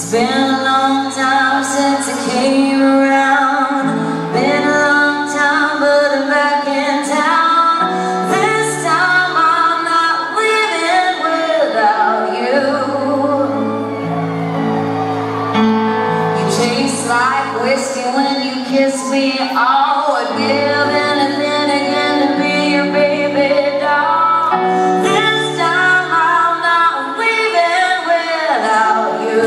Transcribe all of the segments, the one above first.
been a long time since I came around. Been a long time, but I'm back in town. This time I'm not living without you. You taste like whiskey when you kiss me. Oh, I'd give anything again to be your baby doll. This time I'm not leaving without you.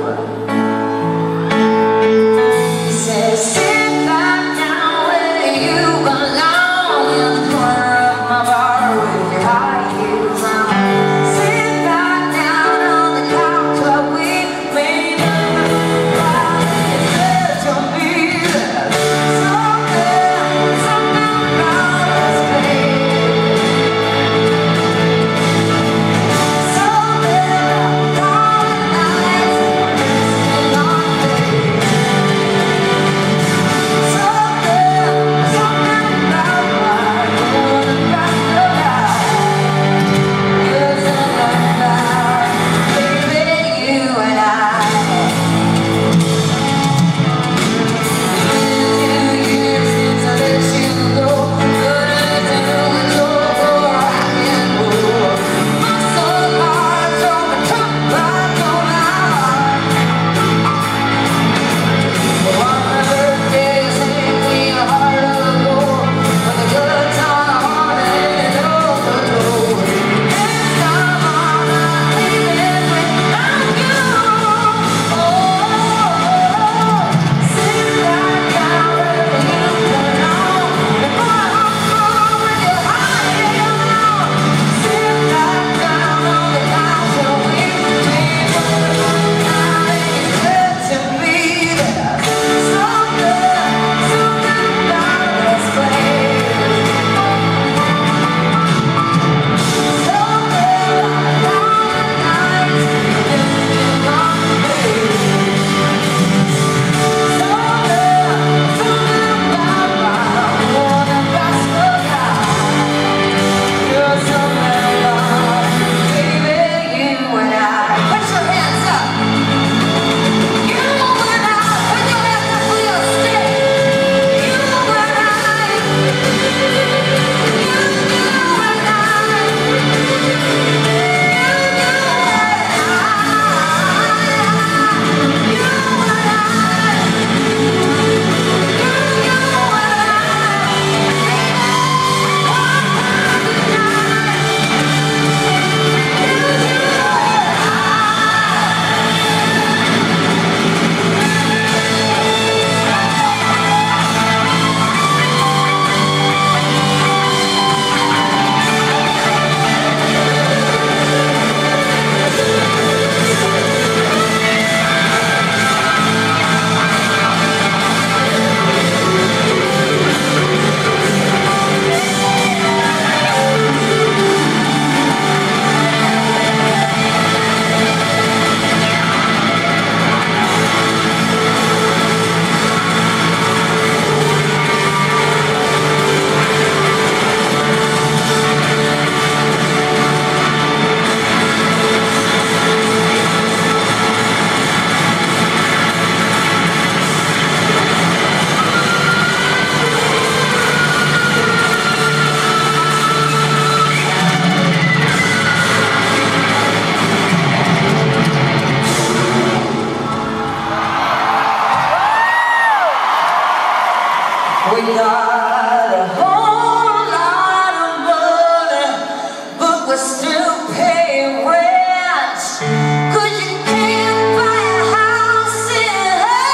We got a whole lot of money, but we're still paying rent. 'Cause you can't buy a house in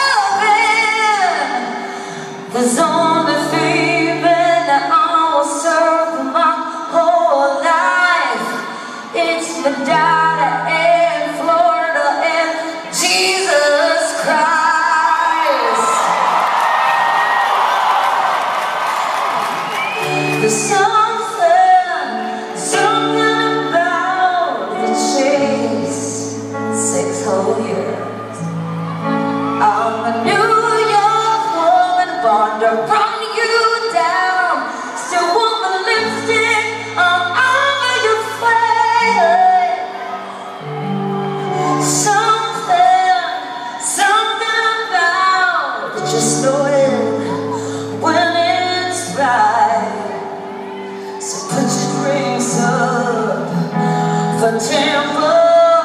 heaven. There's only feeling that I will serve my whole life. It's my daddy in Florida and Jesus Christ. There's something about the chase, 6 whole years. I'm a New York woman, born to run you down. Still want my lipstick all over your face. Something for timber.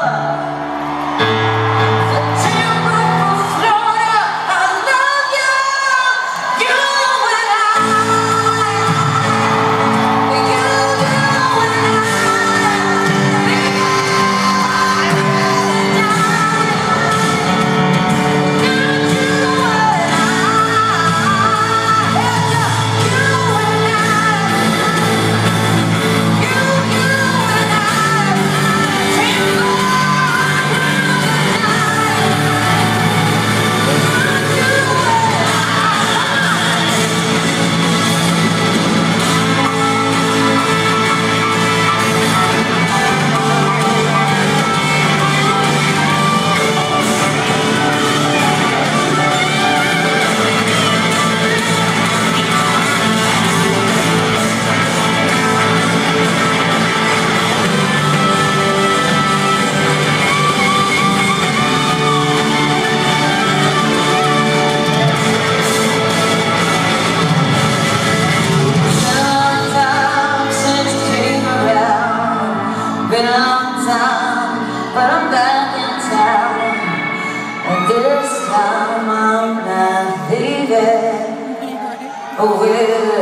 Been a long time, but I'm back in town, and this time I'm not leaving.